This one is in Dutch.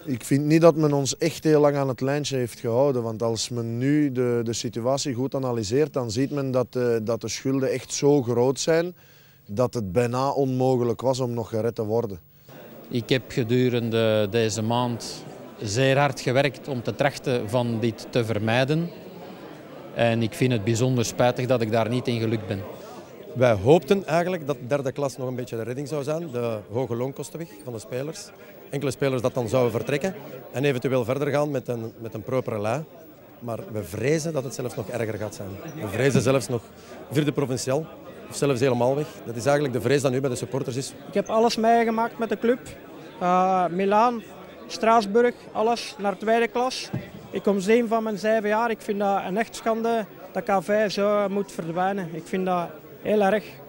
Ik vind niet dat men ons echt heel lang aan het lijntje heeft gehouden. Want als men nu de situatie goed analyseert, dan ziet men dat de schulden echt zo groot zijn dat het bijna onmogelijk was om nog gered te worden. Ik heb gedurende deze maand zeer hard gewerkt om te trachten van dit te vermijden. En ik vind het bijzonder spijtig dat ik daar niet in gelukt ben. Wij hoopten eigenlijk dat derde klas nog een beetje de redding zou zijn. De hoge loonkostenweg van de spelers. Enkele spelers dat dan zouden vertrekken en eventueel verder gaan met een propere lei. Maar we vrezen dat het zelfs nog erger gaat zijn. We vrezen zelfs nog vierde provinciaal of zelfs helemaal weg. Dat is eigenlijk de vrees dat nu bij de supporters is. Ik heb alles meegemaakt met de club. Milaan, Straatsburg, alles naar tweede klas. Ik kom 7 van mijn 7 jaar. Ik vind dat een echt schande dat KV zo moet verdwijnen. Ik vind dat heel erg.